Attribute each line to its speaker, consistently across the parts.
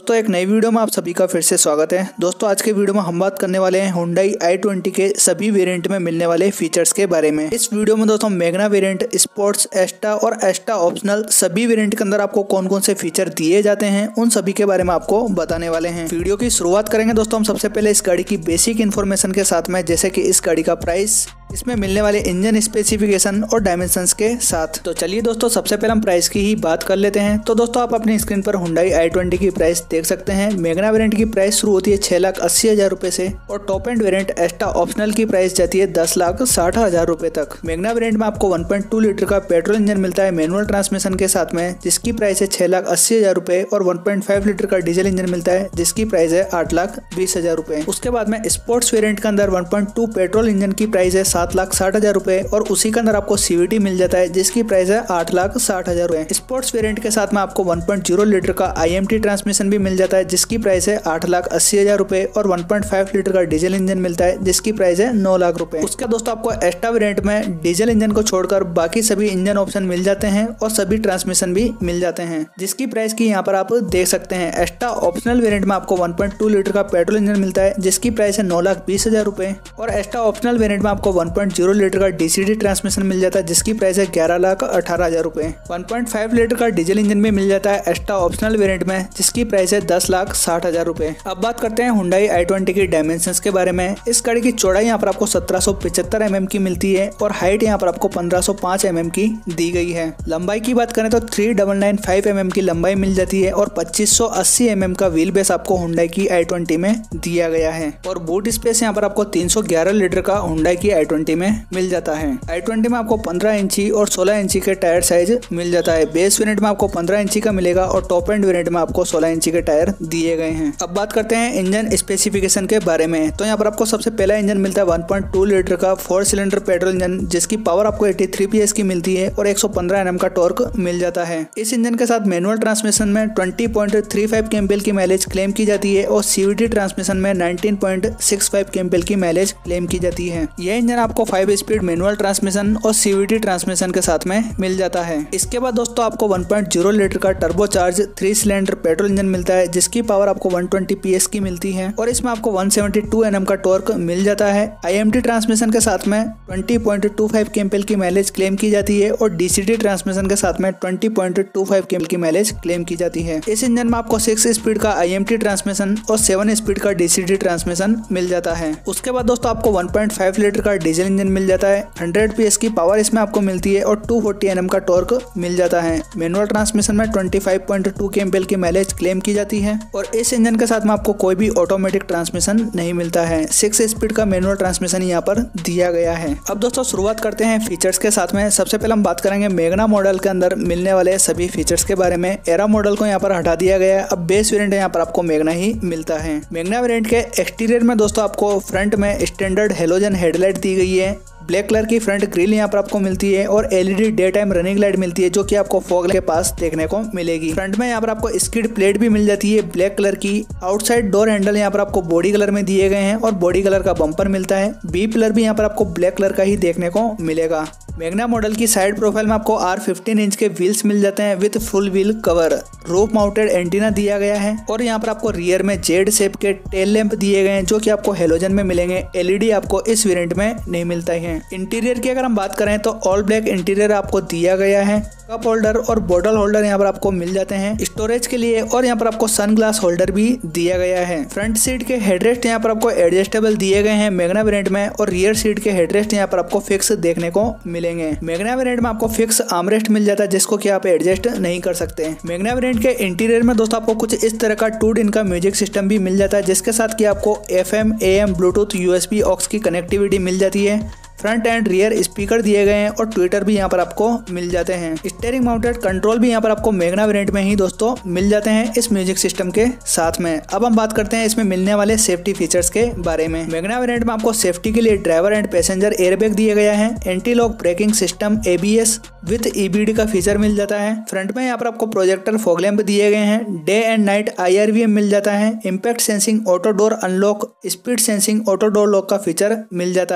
Speaker 1: दोस्तों एक नई वीडियो में आप सभी का फिर से स्वागत है। दोस्तों आज के वीडियो में हम बात करने वाले हैं Hyundai i20 के सभी वेरिएंट में मिलने वाले फीचर्स के बारे में। इस वीडियो में दोस्तों मैग्ना वेरिएंट, स्पोर्ट्स, एस्टा और एस्टा ऑप्शनल सभी वेरिएंट के अंदर आपको कौन कौन से फीचर दिए जाते हैं उन सभी के बारे में आपको बताने वाले हैं। वीडियो की शुरुआत करेंगे दोस्तों हम सबसे पहले इस गाड़ी की बेसिक इन्फॉर्मेशन के साथ में, जैसे कि इस गाड़ी का प्राइस, इसमें मिलने वाले इंजन स्पेसिफिकेशन और डायमेंशंस के साथ। तो चलिए दोस्तों सबसे पहले हम प्राइस की ही बात कर लेते हैं। तो दोस्तों आप अपनी स्क्रीन पर Hyundai i20 की प्राइस देख सकते हैं। मैग्ना वेरिएंट की प्राइस शुरू होती है 6,80,000 रुपए से और top end variant Asta optional की प्राइस जाती है 10,60,000 रुपए तक। मैग्ना वेरिएंट में आपको 1.2 लीटर का पेट्रोल इंजन मिलता है मैनुअल ट्रांसमिशन के साथ में, जिसकी प्राइस है 6,80,000 रुपए और 1.5 लीटर का डीजल इंजन मिलता है जिसकी प्राइस है 8,20,000 रुपए। उसके बाद में स्पोर्ट्स वेरिएंट के अंदर 1.2 पेट्रोल इंजन की प्राइस है 7,60,000 रुपए और उसी के अंदर आपको सीवीटी मिल जाता है जिसकी प्राइस है 8,60,000 रुपए। स्पोर्ट्स वेरिएंट के साथ में आपको 1.0 लीटर का IMT ट्रांसमिशन भी मिल जाता है जिसकी प्राइस है 8,80,000 रुपए और 1.5 लीटर का डीजल इंजन मिलता है जिसकी प्राइस है 9,00,000 रुपए। उसका दोस्तों आपको एस्टा वेरिएंट में डीजल इंजन को छोड़कर बाकी सभी इंजन ऑप्शन मिल जाते हैं और सभी ट्रांसमिशन भी मिल जाते हैं जिसकी प्राइस की यहाँ पर आप देख सकते हैं। एस्टा ऑप्शनल वेरिएंट में आपको 1.2 लीटर का पेट्रोल इंजन मिलता है जिसकी प्राइस है 9,20,000 रुपए और एस्टा ऑप्शनल वेरिएंट में आपको 1.0 लीटर का DCT ट्रांसमिशन मिल जाता है जिसकी प्राइस है 11,18,000 रुपए। 1.5 लीटर का डीजल इंजन भी मिल जाता है एस्टा ऑप्शनल वेरिएंट में जिसकी प्राइस है 10,60,000 रुपए। अब बात करते हैं Hyundai i20 की डायमेंशंस के बारे में। इस गाड़ी की चौड़ाई यहाँ पर आपको 1775 mm की मिलती है और हाइट यहाँ पर आपको 1505 mm की दी गई है। लंबाई की बात करें तो 3,995 mm की लंबाई मिल जाती है और 2580 mm का व्हील बेस आपको Hyundai की i20 में दिया गया है और बूट स्पेस यहाँ पर आपको 311 लीटर का Hyundai की i20 में मिल जाता है। i20 में आपको 15 इंची और 16 इंची के टायर साइज मिल जाता है। बेस वेरिएंट में आपको 15 इंची का मिलेगा और टॉप एंड वेरिएंट में आपको 16 इंची के टायर दिए गए हैं। अब बात करते हैं इंजन स्पेसिफिकेशन के बारे में। तो यहाँ पर आपको सबसे पहला इंजन मिलता है 1.2 लीटर का 4 सिलेंडर पेट्रोल इंजन जिसकी पावर आपको 83 PS की मिलती है और 115 Nm का टॉर्क मिल जाता है। इस इंजन के साथ मैनुअल ट्रांसमिशन में 20.35 kmpl की माइलेज क्लेम की जाती है और CVT ट्रांसमिशन में 19.65 kmpl की माइलेज क्लेम की जाती है। यह इंजन आपको 5 स्पीड मैनुअल ट्रांसमिशन और CVT ट्रांसमिशन के साथ में मिल जाता है। इसके बाद दोस्तों आपको 1.0 लीटर का turbo charge 3 cylinder petrol engine मिलता है जिसकी पावर आपको 120 PS की मिलती है और इसमें आपको 172 Nm का टॉर्क मिल जाता है। IMT ट्रांसमिशन के साथ में 20.25 kmpl की माइलेज क्लेम की जाती है और DCT ट्रांसमिशन के साथ में 20.25 kmpl की माइलेज क्लेम की जाती है। इस इंजन में आपको 6 स्पीड का IMT ट्रांसमिशन और 7 स्पीड का DCT ट्रांसमिशन मिल जाता है। उसके बाद दोस्तों आपको 1.5 लीटर का डीजल इंजन मिल जाता है। 100 PS की पावर इसमें आपको मिलती है और 240 Nm का टॉर्क मिल जाता है। मैनुअल ट्रांसमिशन में 25.2 kmpl की माइलेज क्लेम की जाती है और इस इंजन के साथ में आपको कोई भी ऑटोमेटिक ट्रांसमिशन नहीं मिलता है। 6 स्पीड का मैनुअल ट्रांसमिशन यहाँ पर दिया गया है। अब दोस्तों शुरुआत करते हैं फीचर्स के साथ में। सबसे पहले हम बात करेंगे मैग्ना मॉडल के अंदर मिलने वाले सभी फीचर्स के बारे में। एरा मॉडल को यहाँ पर हटा दिया गया है। अब बेस वेरिएंट यहाँ पर आपको मैग्ना ही मिलता है। मैग्ना वेरिएंट के एक्सटीरियर में दोस्तों आपको फ्रंट में स्टैंडर्ड हेलोजन हेडलाइट दी गई है। ब्लैक कलर की फ्रंट ग्रिल यहाँ पर आपको मिलती है और LED day time running light मिलती है जो कि आपको फॉग के पास देखने को मिलेगी। फ्रंट में यहाँ पर आपको स्किड प्लेट भी मिल जाती है ब्लैक कलर की। आउटसाइड डोर हैंडल यहाँ पर आपको बॉडी कलर में दिए गए हैं और बॉडी कलर का बम्पर मिलता है। बी पिलर भी यहाँ पर आपको ब्लैक कलर का ही देखने को मिलेगा। मैग्ना मॉडल की साइड प्रोफाइल में आपको R15 इंच के व्हील्स मिल जाते हैं with full wheel cover. Roof mounted antenna दिया गया है और यहाँ पर आपको रियर में जेड शेप के टेल लैंप दिए गए हैं जो कि आपको हेलोजन में मिलेंगे। LED आपको इस वेरिएंट में नहीं मिलता है। इंटीरियर की अगर हम बात करें तो ऑल ब्लैक इंटीरियर आपको दिया गया है। कप होल्डर और बोतल होल्डर यहाँ पर आपको मिल जाते हैं स्टोरेज के लिए और यहाँ पर आपको सन ग्लास होल्डर भी दिया गया है। फ्रंट सीट के हेडरेस्ट यहाँ पर आपको एडजस्टेबल दिए गए हैं मैग्ना वेरिएंट में और रियर सीट के हेडरेस्ट यहाँ पर आपको फिक्स देखने को मिलेंगे। मैग्ना वेरिएंट में आपको फिक्स आर्मरेस्ट मिल जाता है जिसको कि आप एडजस्ट नहीं कर सकते। मैग्ना वेरिएंट के इंटीरियर में दोस्तों आपको कुछ इस तरह का 2 दिन का म्यूजिक सिस्टम भी मिल जाता है जिसके साथ कि आपको FM AM Bluetooth USB aux की कनेक्टिविटी मिल जाती है। फ्रंट एंड रियर स्पीकर दिए गए हैं और ट्विटर भी यहाँ पर आपको मिल जाते हैं। स्टीयरिंग माउंटेड कंट्रोल भी यहाँ पर आपको मैग्ना वेरिएंट में ही दोस्तों मिल जाते हैं इस म्यूजिक सिस्टम के साथ में। अब हम बात करते हैं इसमें मिलने वाले सेफ्टी फीचर्स के बारे में। मैग्ना वेरिएंट में आपको सेफ्टी के लिए ड्राइवर एंड पैसेंजर एयरबैग दिया गया है। Anti lock braking system ABS with EBD का फीचर मिल जाता है। फ्रंट में यहाँ पर आपको प्रोजेक्टर फॉग लैंप दिए गए हैं। डे एंड नाइट IRVM मिल जाता है। Impact sensing auto door unlock, speed sensing auto door lock का फीचर मिल जाता है।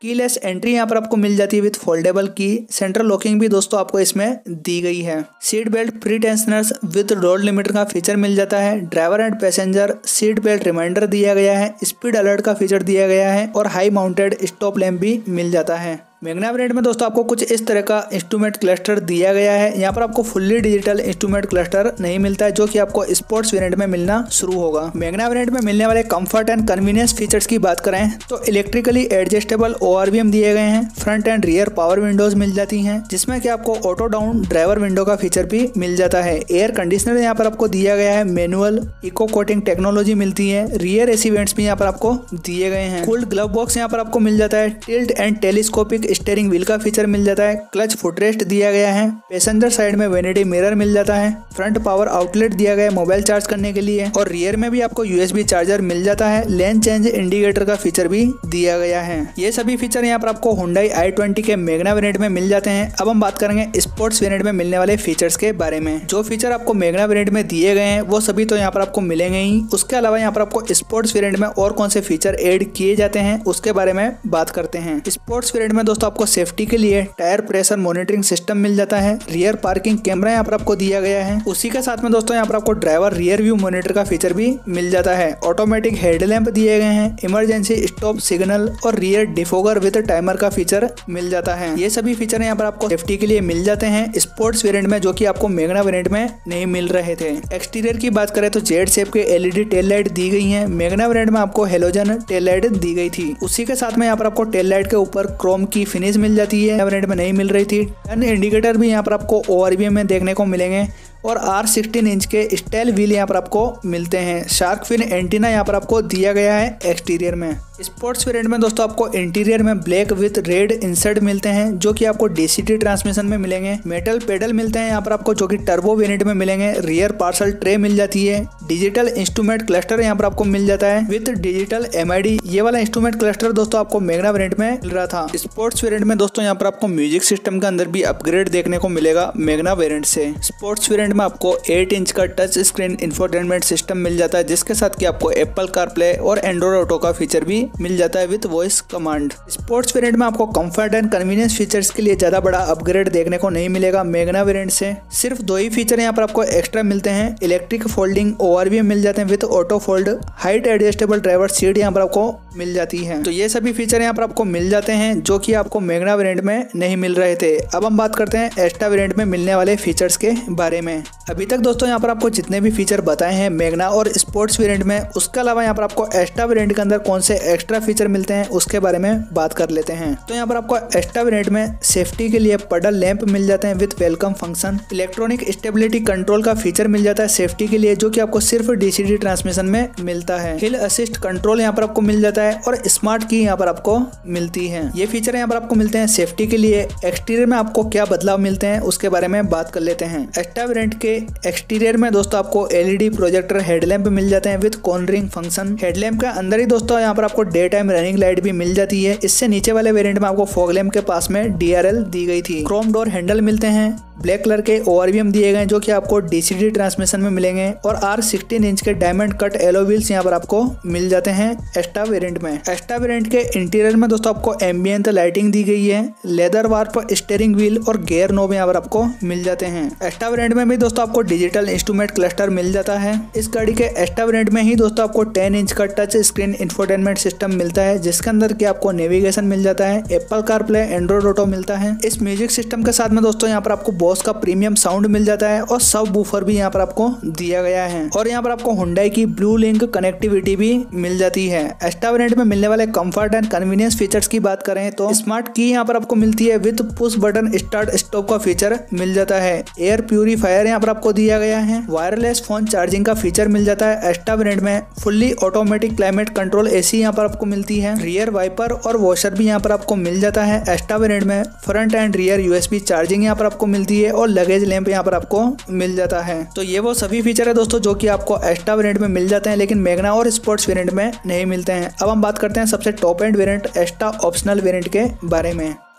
Speaker 1: कीलेस एंट्री यहाँ पर आपको मिल जाती है with foldable key. Central locking भी दोस्तों आपको इसमें दी गई है। Seat belt pre tensioners with load limiter का फीचर मिल जाता है। Driver and passenger seat belt reminder दिया गया है। स्पीड अलर्ट का फीचर दिया गया है और हाई माउंटेड स्टॉप लैम्प भी मिल जाता है। मैग्ना वेरिएंट में दोस्तों आपको कुछ इस तरह का इंस्ट्रूमेंट क्लस्टर दिया गया है। यहाँ पर आपको फुल्ली डिजिटल इंस्ट्रूमेंट क्लस्टर नहीं मिलता है, जो कि आपको स्पोर्ट्स वेरिएंट में मिलना शुरू होगा। मैग्ना वेरिएंट में मिलने वाले कंफर्ट एंड कन्वीनियंस फीचर्स की बात करें तो इलेक्ट्रिकली एडजस्टेबल ORVM दिए गए हैं। Front and rear power windows मिल जाती हैं, जिसमें कि आपको ऑटो डाउन ड्राइवर विंडो का फीचर भी मिल जाता है। एयर कंडीशनर यहाँ पर आपको दिया गया है। मैनुअल इको कोटिंग टेक्नोलॉजी मिलती है। रियर AC वेंट्स भी यहाँ पर आपको दिए गए हैं। कूल्ड ग्लव बॉक्स यहाँ पर आपको मिल जाता है। Tilt and telescopic steering wheel का फीचर मिल जाता है। क्लच फुटरेस्ट दिया गया है। पैसेंजर साइड में वैनिटी मिरर मिल जाता है। फ्रंट पावर आउटलेट दिया गया है मोबाइल चार्ज करने के लिए और रियर में भी आपको USB चार्जर मिल जाता है। लेन चेंज इंडिकेटर का फीचर भी दिया गया है। ये सभी फीचर यहाँ पर आपको Hyundai i20 के मैग्ना वेरिएंट में मिल जाते हैं। अब हम बात करेंगे स्पोर्ट्स वेरिएंट में मिलने वाले फीचर्स के बारे में। जो फीचर आपको मैग्ना वेरिएंट में दिए गए हैं वो सभी तो यहाँ पर आपको मिलेंगे ही। उसके अलावा यहाँ पर आपको स्पोर्ट्स वेरिएंट में और कौन से फीचर ऐड किए जाते हैं उसके बारे में बात करते हैं। स्पोर्ट्स वेरिएंट में दोस्तों आपको सेफ्टी के लिए टायर प्रेशर मॉनिटरिंग सिस्टम मिल जाता है। रियर पार्किंग कैमरा यहाँ पर आपको दिया गया है। उसी के साथ में दोस्तों यहाँ पर आपको ड्राइवर रियर व्यू मॉनिटर का फीचर भी मिल जाता है। ऑटोमेटिक हेडलैम्प दिए गए हैं। इमरजेंसी स्टॉप सिग्नल और रियर डिफोगर विद टाइमर का फीचर मिल जाता है। ये सभी फीचर यहाँ पर आपको सेफ्टी के लिए मिल जाते हैं स्पोर्ट्स वेरिएंट में, जो कि आपको मैग्ना वेरिएंट में नहीं मिल रहे थे। एक्सटीरियर की बात करें तो जेड शेप के LED टेल लाइट दी गई है। मैग्ना वेरिएंट में आपको हेलोजन टेल लाइट दी गई थी। उसी के साथ में यहाँ पर आपको टेल लाइट के ऊपर क्रोम की फिनिश मिल जाती है, वेरिएंट में नहीं मिल रही थी। टर्न इंडिकेटर भी यहाँ पर आपको ORVM में देखने को मिलेंगे और R16 इंच के स्टाइल व्हील यहाँ पर आपको मिलते हैं। शार्क फिन एंटीना यहाँ पर आपको दिया गया है एक्सटीरियर में। स्पोर्ट्स वेरिएंट में दोस्तों आपको इंटीरियर में ब्लैक विद रेड इंसर्ट मिलते हैं, जो कि आपको DCT ट्रांसमिशन में मिलेंगे। मेटल पेडल मिलते हैं यहाँ पर आपको, जो कि टर्बो वेरिएंट में मिलेंगे। रियर पार्सल ट्रे मिल जाती है। डिजिटल इंस्ट्रूमेंट क्लस्टर यहाँ पर आपको मिल जाता है विद डिजिटल MID। ये वाला इंस्ट्रूमेंट क्लस्टर दोस्तों आपको मैग्ना वेरिएंट में मिल रहा था। स्पोर्ट्स वेरिएंट में दोस्तों यहाँ पर आपको म्यूजिक सिस्टम के अंदर भी अपग्रेड देखने को मिलेगा मैग्ना वेरिएंट से। स्पोर्ट्स वेरिएंट में आपको 8 इंच का टच स्क्रीन इंफोटेनमेंट सिस्टम मिल जाता है, जिसके साथ कि आपको एप्पल कारप्ले और एंड्रॉइड ऑटो का फीचर भी मिल जाता है with voice command. Sports variant में आपको कंफर्ट एंड कन्वीनियंस फीचर्स के लिए ज्यादा बड़ा अपग्रेड देखने को नहीं मिलेगा मैग्ना वेरिएंट से। सिर्फ 2 ही फीचर यहाँ पर आपको एक्स्ट्रा मिलते हैं। इलेक्ट्रिक फोल्डिंग ORVM मिल जाते हैं with auto fold. Height adjustable driver seat यहाँ पर आपको मिल जाती है। तो ये सभी फीचर यहाँ पर आपको मिल जाते हैं, जो कि आपको मैग्ना वेरिएंट में नहीं मिल रहे थे। अब हम बात करते हैं एस्टा वेरिएंट में मिलने वाले फीचर्स के बारे में। अभी तक दोस्तों यहाँ पर आपको जितने भी फीचर बताए हैं मैग्ना और स्पोर्ट्स वेरिएंट में, उसके अलावा यहाँ पर आपको एस्टा वेरिएंट के अंदर कौन से एक्स्ट्रा फीचर मिलते हैं उसके बारे में बात कर लेते हैं। तो यहाँ पर आपको एस्टा वेरिएंट में सेफ्टी के लिए पडल लैंप मिल जाते हैं with welcome function. Electronic stability control का फीचर मिल जाता है सेफ्टी के लिए, जो कि आपको सिर्फ DCT ट्रांसमिशन में मिलता है। हिल असिस्ट कंट्रोल यहाँ पर आपको मिल जाता है और स्मार्ट की यहाँ पर आपको मिलती है। ये फीचर यहाँ पर आपको मिलते हैं सेफ्टी के लिए। एक्सटीरियर में आपको क्या बदलाव मिलते हैं उसके बारे में बात कर लेते हैं। एस्टा वेरिएंट के एक्सटीरियर में दोस्तों आपको LED प्रोजेक्टर हेडलैम्प मिल जाते हैं विद कॉर्नरिंग फंक्शन। हेडलैम्प के अंदर ही दोस्तों यहाँ पर आपको डे टाइम रनिंग लाइट भी मिल जाती है। इससे नीचे वाले वेरिएंट में आपको फॉग लैम्प के पास में DRL दी गई थी। क्रोम डोर हैंडल मिलते हैं। ब्लैक कलर के ORVM दिए गए, जो कि आपको DCT ट्रांसमिशन में मिलेंगे और R16 इंच के डायमंड कट एलो व्हील्स यहाँ पर आपको मिल जाते हैं एस्टा वेरिएंट में। एस्टा वेरिएंट के इंटीरियर में दोस्तों आपको एम्बियंट लाइटिंग दी गई है। लेदर वार्प स्टीयरिंग व्हील और गियर नोब यहाँ पर आपको मिल जाते हैं। एस्टा वेरिएंट में भी दोस्तों आपको डिजिटल इंस्ट्रूमेंट क्लस्टर मिल जाता है। इस गाड़ी के एस्टा वेरिएंट में ही दोस्तों आपको 10 इंच का टच स्क्रीन इंफोटेनमेंट सिस्टम मिलता है, जिसके अंदर कि आपको नेविगेशन मिल जाता है। एप्पल कारप्ले एंड्रॉइड ऑटो मिलता है। इस म्यूजिक सिस्टम के साथ में दोस्तों यहाँ पर आपको बॉस का प्रीमियम साउंड मिल जाता है और सब वूफर भी यहाँ पर आपको दिया गया है। और यहाँ पर आपको Hyundai की ब्लू लिंक कनेक्टिविटी भी मिल जाती है। एस्टा वेरिएंट में मिलने वाले कंफर्ट एंड कन्वीनियंस फीचर्स की बात करें तो स्मार्ट की यहाँ पर आपको मिलती है with push button start stop का फीचर मिल जाता है। एयर प्यूरीफायर यहाँ पर आपको दिया गया है। वायरलेस फोन चार्जिंग का फीचर मिल जाता है एस्टा वेरिएंट में। Fully automatic climate control AC यहाँ पर आपको मिलती है। रियर वाइपर और वॉशर भी यहाँ पर आपको मिल जाता है एस्टा वेरिएंट में। Front and rear USB charging यहाँ पर आपको मिलती है और लगेज लैंप यहाँ पर आपको मिल जाता है। तो ये वो सभी फीचर है दोस्तों जो कि आपको एस्टा वेरिएंट में मिल जाते हैं, लेकिन मैग्ना और स्पोर्ट्स वेरिएंट में नहीं मिलते हैं। अब हम बात करते हैं सबसे top end variant Asta optional variant के बारे में।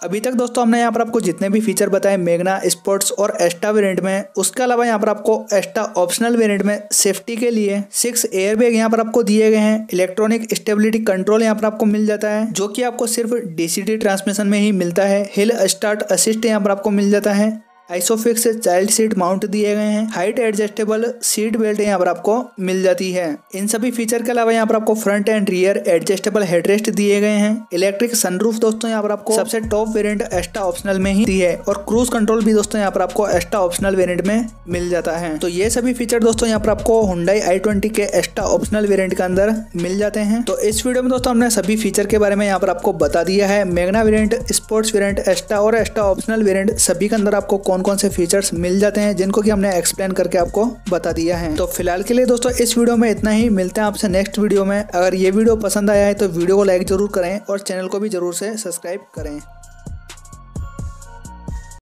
Speaker 1: अभी तक दोस्तों हमने यहाँ पर आपको जितने भी फीचर बताए मैग्ना, स्पोर्ट्स और एस्टा वेरिएंट में, उसके अलावा यहाँ पर आपको एस्टा ऑप्शनल वेरिएंट में सेफ्टी के लिए 6 एयरबैग यहाँ पर आपको दिए गए हैं। इलेक्ट्रॉनिक स्टेबिलिटी कंट्रोल यहाँ पर आपको मिल जाता है, जो कि आपको सिर्फ डीसीटी ट्रांसमिशन में ही मिलता है। हिल स्टार्ट असिस्ट यहाँ पर आपको मिल जाता है। आइसोफिक्स चाइल्ड सीट माउंट दिए गए हैं। हाइट एडजस्टेबल सीट बेल्ट यहाँ पर आपको मिल जाती है। इन सभी फीचर के अलावा यहाँ पर आपको front and rear adjustable headrest दिए गए हैं। इलेक्ट्रिक सनरूफ दोस्तों यहाँ पर आपको सबसे टॉप वेरिएंट एस्टा ऑप्शनल में ही दी है, और क्रूज कंट्रोल भी दोस्तों यहाँ पर आपको एस्टा ऑप्शनल वेरिएंट में मिल जाता है। तो ये सभी फीचर दोस्तों यहाँ पर आपको Hyundai i20 के एस्टा ऑप्शनल वेरिएंट के अंदर मिल जाते हैं। तो इस वीडियो में दोस्तों हमने सभी फीचर के बारे में यहाँ पर आपको बता दिया है। Magna variant, sports variant, Asta और एस्टा ऑप्शनल वेरिएंट सभी के अंदर आपको कौन से फीचर्स मिल जाते हैं, जिनको कि हमने एक्सप्लेन करके आपको बता दिया है। तो फिलहाल के लिए दोस्तों इस वीडियो में इतना ही। मिलते हैं आपसे नेक्स्ट वीडियो में। अगर ये वीडियो पसंद आया है तो वीडियो को लाइक जरूर करें और चैनल को भी जरूर से सब्सक्राइब करें।